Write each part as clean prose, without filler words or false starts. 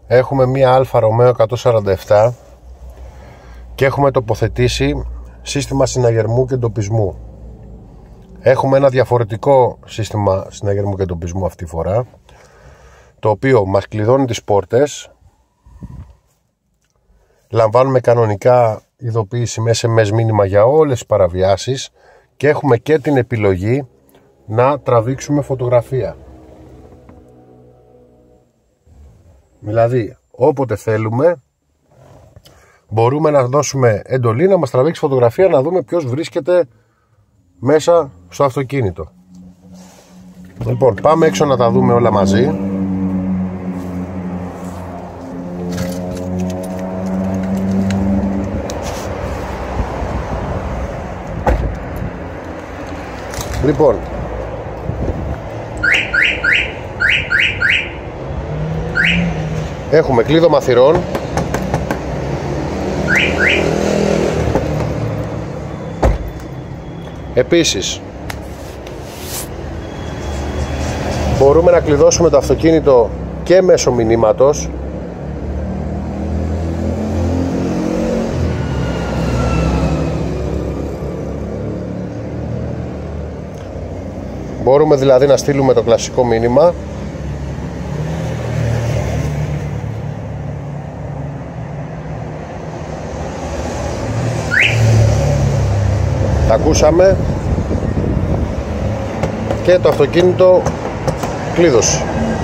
Έχουμε μία Αλφα Ρωμαίο 147 και έχουμε τοποθετήσει σύστημα συναγερμού και εντοπισμού. Έχουμε ένα διαφορετικό σύστημα συναγερμού και εντοπισμού αυτή τη φορά, το οποίο μας κλειδώνει τις πόρτες. Λαμβάνουμε κανονικά ειδοποίηση με SMS μήνυμα για όλες τις παραβιάσεις και έχουμε και την επιλογή να τραβήξουμε φωτογραφία. Δηλαδή, όποτε θέλουμε μπορούμε να δώσουμε εντολή να μας τραβήξει φωτογραφία, να δούμε ποιος βρίσκεται μέσα στο αυτοκίνητο. Λοιπόν, πάμε έξω να τα δούμε όλα μαζί. Λοιπόν, έχουμε κλείδωμα θυρών, επίσης μπορούμε να κλειδώσουμε το αυτοκίνητο και μέσω μηνύματος. Μπορούμε δηλαδή να στείλουμε το κλασικό μήνυμα. Τα ακούσαμε και το αυτοκίνητο κλείδωσε.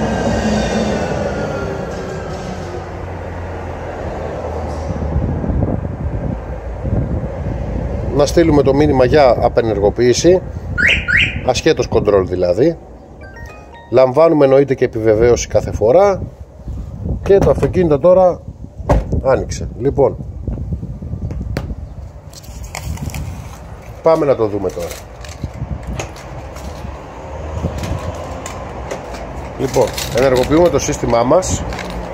Να στείλουμε το μήνυμα για απενεργοποίηση, ασχέτως control δηλαδή. Λαμβάνουμε εννοείται και επιβεβαίωση κάθε φορά και το αυτοκίνητο τώρα άνοιξε. Λοιπόν, πάμε να το δούμε τώρα. Λοιπόν, ενεργοποιούμε το σύστημά μας.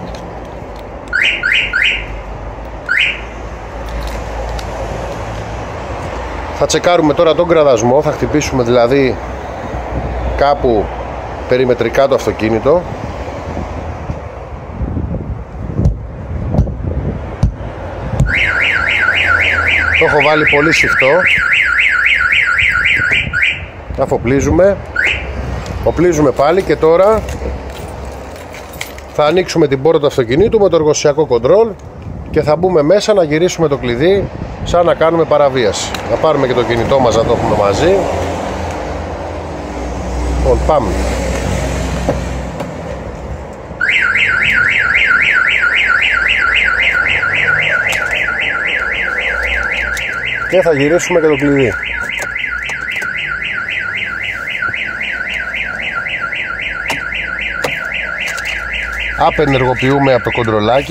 Θα τσεκάρουμε τώρα τον κραδασμό, θα χτυπήσουμε δηλαδή κάπου περιμετρικά το αυτοκίνητο. Το έχω βάλει πολύ σφιχτό. Αφοπλίζουμε. Οπλίζουμε πάλι και τώρα θα ανοίξουμε την πόρτα του αυτοκινήτου με το εργοσιακό κοντρόλ και θα μπούμε μέσα να γυρίσουμε το κλειδί σαν να κάνουμε παραβίαση. Να πάρουμε και το κινητό μας να το έχουμε μαζί. Λοιπόν, πάμε. Και θα γυρίσουμε και το κλειδί. Απενεργοποιούμε από το κοντρολάκι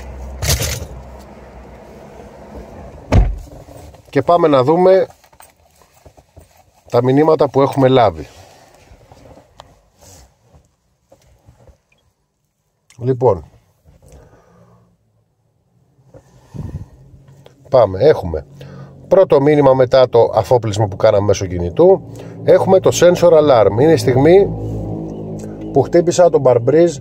και πάμε να δούμε τα μηνύματα που έχουμε λάβει. Λοιπόν, πάμε. Έχουμε πρώτο μήνυμα μετά το αφόπλισμα που κάναμε μέσω κινητού. Έχουμε το sensor alarm. Είναι η στιγμή που χτύπησα τον παρμπρίζ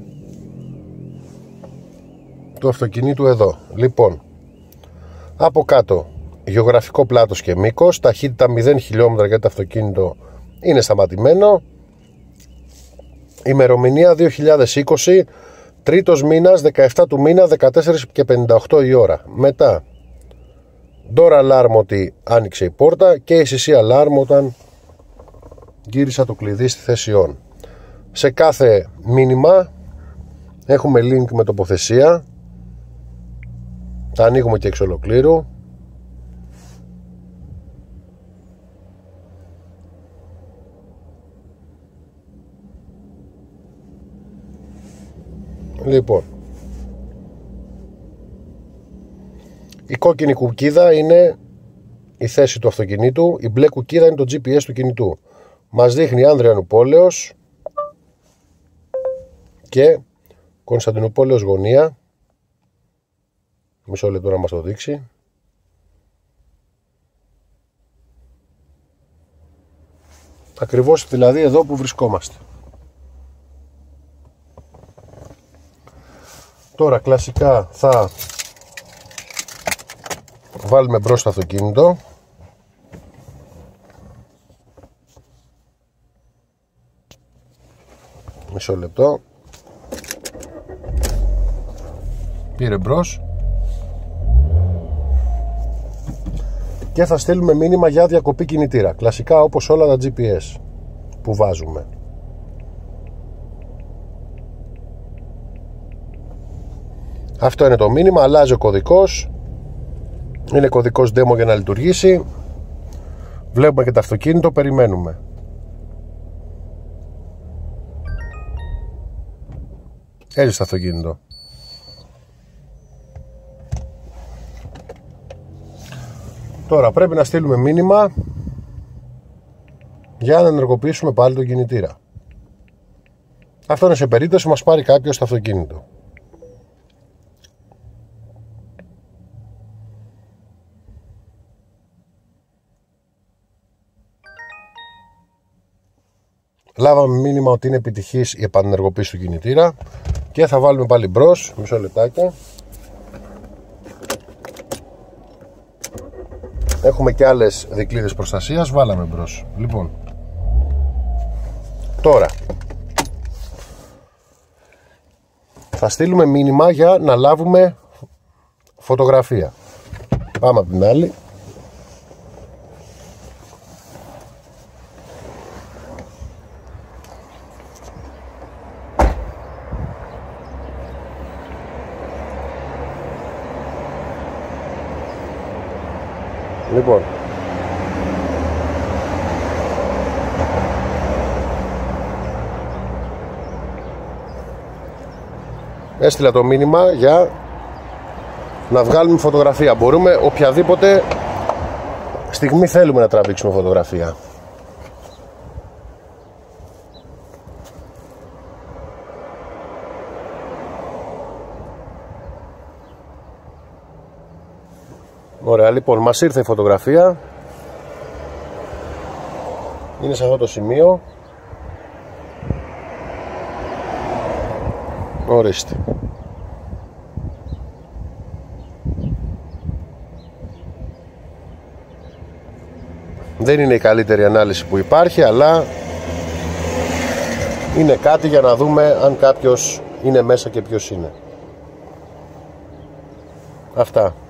του αυτοκινήτου εδώ. Λοιπόν, από κάτω γεωγραφικό πλάτος και μήκος, ταχύτητα 0 χιλιόμετρα γιατί το αυτοκίνητο είναι σταματημένο, ημερομηνία 2020, τρίτος μήνας, 17 του μήνα, 14 και 58 η ώρα. Μετά door alarm ότι άνοιξε η πόρτα και ACC alarm όταν γύρισα το κλειδί στη θέση on. Σε κάθε μήνυμα έχουμε link με τοποθεσία. Τα ανοίγουμε και εξ ολοκλήρου. Λοιπόν, η κόκκινη κουκκίδα είναι η θέση του αυτοκινήτου, η μπλε κουκκίδα είναι το GPS του κινητού. Μας δείχνει Άνδρεανου Πόλεως και Κωνσταντινούπολεως γωνία. Μισό λεπτό να μας το δείξει. Ακριβώς δηλαδή εδώ που βρισκόμαστε. Τώρα κλασικά θα βάλουμε μπρος το αυτοκίνητο. Μισό λεπτό. Πήρε μπρος. Και θα στείλουμε μήνυμα για διακοπή κινητήρα. Κλασικά όπως όλα τα GPS που βάζουμε. Αυτό είναι το μήνυμα. Αλλάζει ο κωδικός. Είναι κωδικός demo για να λειτουργήσει. Βλέπουμε και το αυτοκίνητο. Περιμένουμε. Έλειξε το αυτοκίνητο. Τώρα πρέπει να στείλουμε μήνυμα για να ενεργοποιήσουμε πάλι τον κινητήρα. Αυτό είναι σε περίπτωση που μας πάρει κάποιος το αυτοκίνητο. Λάβαμε μήνυμα ότι είναι επιτυχής η επανενεργοποίηση του κινητήρα και θα βάλουμε πάλι μπρος. Μισό λεπτάκι. Έχουμε και άλλες δικλείδες προστασίας. Βάλαμε μπρος. Λοιπόν, τώρα θα στείλουμε μήνυμα για να λάβουμε φωτογραφία. Πάμε από την άλλη. Λοιπόν, έστειλα το μήνυμα για να βγάλουμε φωτογραφία. Μπορούμε οποιαδήποτε στιγμή θέλουμε να τραβήξουμε φωτογραφία. Ωραία, λοιπόν, μας ήρθε η φωτογραφία. Είναι σε αυτό το σημείο. Ορίστε. Δεν είναι η καλύτερη ανάλυση που υπάρχει, αλλά είναι κάτι για να δούμε αν κάποιος είναι μέσα και ποιος είναι. Αυτά.